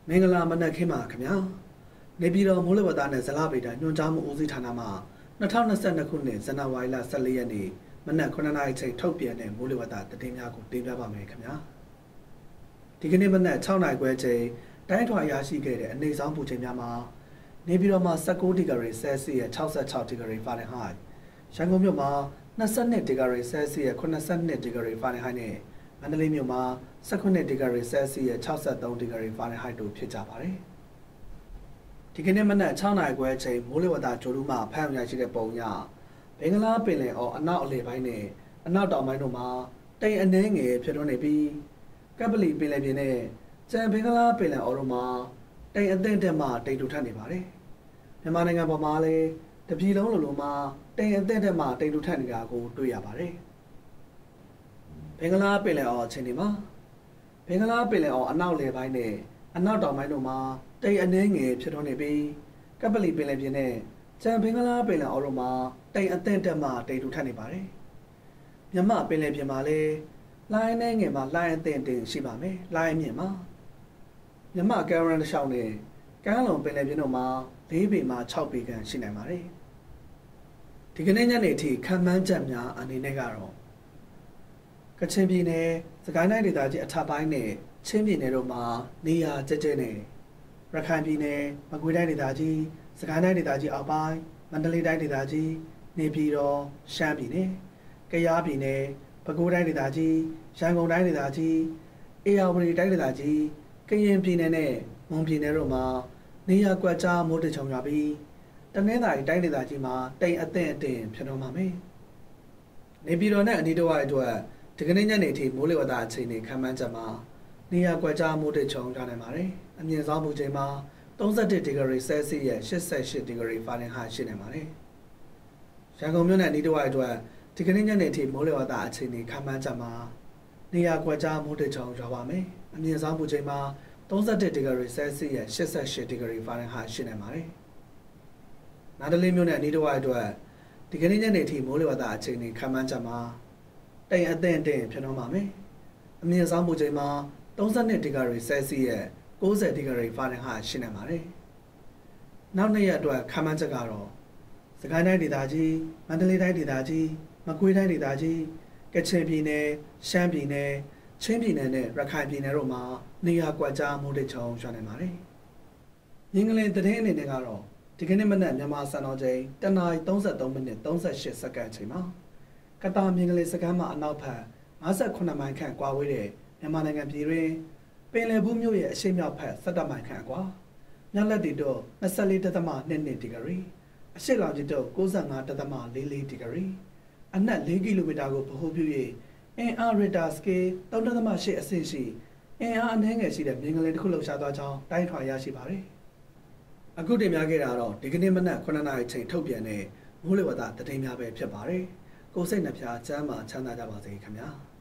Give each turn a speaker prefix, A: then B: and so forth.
A: မင်္ဂလာမနက်ခင်းပါခင်ဗျာနေပြည်တော်မိုးလေဝသနဲ့ဇလဗေဒညွှန်ကြားမှုဦးစီးဌာနမှ2022ခုနှစ်ဇန်နဝါရီလ14ရက်နေ့မနက်9:00နာရီချိန်ထုတ်ပြန်တဲ့မိုးလေဝသသတင်းများကိုတင်ပြပါမယ်ခင်ဗျာဒီကနေ့မနက်6:00နာရီခွဲချိန်တိုင်းထွာရရှိခဲ့တဲ့အနေဆောင်ပူချိန်များမှာနေပြည်တော်မှာ19ဒီဂရီဆဲလ်စီယပ်66ဒီဂရီဖာရင်ဟိုက်ရန်ကုန်မြို့မှာ22ဒီဂရီဆဲလ်စီယပ်82ဒီဂရီဖာရင်ဟိုက်နဲ့မန္တလေးမြို့မှာ18ဒီဂရီဆဲလ်စီယပ်63ဒီဂရီဖာရင်ဟိုက်တို့ဖြစ်ကြပါတယ်ဒီကနေ့မနက်6:00နာရီခွဲချိန်မိုးလေဝသကြိုးလူမှဖမ်းရရှိတဲ့ပုံရဘင်္ဂလားပင်လယ်အော်အနောက်အလယ်ပိုင်းနဲ့အနောက်တောင်ပိုင်းတို့မှာတိမ်အနှဲငယ်ဖြစ်ထွန်းနေပြီးကပ်ပလီပင်လယ်ပြင်နဲ့ကျန်ဘင်္ဂလားပင်လယ်အော်တို့မှာတိမ်အသင့်တက်မှတိမ်ထူထပ်နေပါတယ်မြန်မာနိုင်ငံပေါ်မှာလည်းတပြည်လုံးလိုလိုမှာတိမ်အသင့်တက်မှတိမ်ထူထပ်နေတာကိုတွေ့ရပါတယ်ဘင်္ဂလားပင်လယ်အော်အခြေအနေမှာဘင်္ဂလားပင်လယ်အော်အနောက်လယ်ပိုင်းနဲ့အနောက်တောင်ပိုင်းတို့မှာတိမ်အနှဲငယ်ဖြစ်ထွန်းနေပြီးကပ်ပလီပင်လယ်ပြင်နဲ့ကျန်ဘင်္ဂလားပင်လယ်အော်တို့မှာတိမ်အသင့်တက်မှတိမ်ထူထပ်နေပါတယ်မြန်မာပင်လယ်ပြင်မှာလည်းလိုင်းနှဲငယ်မှာလိုင်းအသင့်တင်ရှိပါမယ်လိုင်းမြင့်မှာမြန်မာကမ်းရန်တစ်လျှောက်နဲ့ကမ်းလွန်ပင်လယ်ပြင်တို့မှာ4ပေမှ6ပေခန့်ရှိနိုင်ပါတယ်ဒီကနေ့ညနေထိခံမှန်းချက်များအနေနဲ့ကတော့ကချင်ပြည်နယ်စကိုင်းတိုင်းဒေသကြီးအထက်ပိုင်းနဲ့ချင်းပြည်နယ်တို့မှာနေရာကျကျနဲ့ရခိုင်ပြည်နယ်မကွေးတိုင်းဒေသကြီးစကိုင်းတိုင်းဒေသကြီးအောက်ပိုင်းမန္တလေးတိုင်းဒေသကြီးနေပြည်တော်ရှမ်းပြည်နယ်ကယားပြည်နယ်ပဲခူးတိုင်းဒေသကြီးရန်ကုန်တိုင်းဒေသကြီးအေရဝတီတိုင်းဒေသကြီးကရင်ပြည်နယ်နဲ့မွန်ပြည်နယ်တို့မှာနေရာကွက်ကြားမိုးတချုံရွာပြီးတနင်္သာရီတိုင်းဒေသကြီးမှာတိမ်အသင့်အတင်ဖြစ်တော့မှာပဲနေပြည်တော်နဲ့အနီးတစ်ဝိုက်အတွက်ဒီကနေ့ညနေထိမိုးလေဝသအခြေအနေခန့်မှန်းချက်မှာနေရာကွက်ကြားမိုးတချုံရွာနိုင်ပါတယ်အမြင့်ဆုံးမူချိန်မှာ31ဒီဂရီဆဲလ်စီယပ်88ဒီဂရီဖာရင်ဟိုက်ရှိနိုင်ပါတယ်ရန်ကုန်မြို့နဲ့အနီးတစ်ဝိုက်အတွက်ဒီကနေ့ညနေထိမိုးလေဝသအခြေအနေခန့်မှန်းချက်မှာနေရာကွက်ကြားမိုးတချုံရွာပါမယ်အမြင့်ဆုံးမူချိန်မှာ31ဒီဂရီဆဲလ်စီယပ်88ဒီဂရီဖာရင်ဟိုက်ရှိနိုင်ပါတယ်မန္တလေးမြို့နဲ့အနီးတစ်ဝိုက်အတွက်ဒီကနေ့ညနေထိမိုးလေဝသအခြေအနေခန့်မှန်းချက်မှာတိမ်အသင့်တင်ဖြစ်တော့မှာမယ်အမြင့်ဆုံးမူချိန်မှာ32ဒီဂရီဆဲလ်စီယပ်90ဒီဂရီဖာရင်ဟိုက်ရှိနိုင်ပါတယ်နောက်နေ့ရက်အတွက်ခန့်မှန်းချက်ကတော့စကိုင်းတိုင်းဒေသကြီးမန္တလေးတိုင်းဒေသကြီးမကွေးတိုင်းဒေသကြီးကချင်ပြည်နယ်ရှမ်းပြည်နယ်ချင်းပြည်နယ်နဲ့ရခိုင်ပြည်နယ်တို့မှာနေရာကွက်ကြားမိုးတချုံရွာနိုင်ပါတယ်။မြင်းကလေးသတင်းအနေနဲ့ကတော့ဒီကနေ့မနက်မြန်မာစံတော်ချိန်10:33မိနစ်38စက္ကန့်ချိန်မှာကတာမြင်းကလေးစခန်းမှာအနောက်ဘက်58မိုင်ခန့်ကွာဝေးတဲ့မြန်မာနိုင်ငံပြည်တွင်ပင်လယ်ဘူးမြို့ရဲ့အရှေ့မြောက်ဘက်17မိုင်ခန့်ကွာမြောက်လက်တီတို့24.22ဒီဂရီအရှေ့လောင်ကြီးတို့95.44ဒီဂရီအနက်4ကီလိုမီတာကိုဗဟိုပြု၍အင်အားရစ်တာစကေး3.8အဆင့်ရှိအင်အားအနည်းငယ်ရှိတဲ့မြင်းကလေးတစ်ခုလှုပ်ရှားသွားကြောင်းတိုင်းထွာရရှိပါတယ်။အခုတင်ပြခဲ့တာတော့ဒီကနေ့မနက်9:00နာရီချိန်ထုတ်ပြန်တဲ့မိုးလေဝသသတင်းများပဲဖြစ်ပါတယ်။ကိုယ်စိတ်နှပြချမ်းသာချမ်းသာကြပါစေခင်ဗျာ။